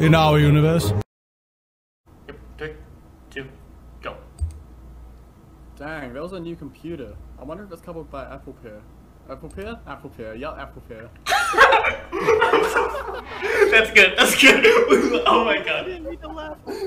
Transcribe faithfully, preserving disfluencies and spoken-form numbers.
in our universe. Yep, three, two, go. Dang, that was a new computer. I wonder if it's covered by ApplePear. ApplePear? ApplePear. Yeah, ApplePear. That's good. That's good. Oh my god. I didn't mean to laugh.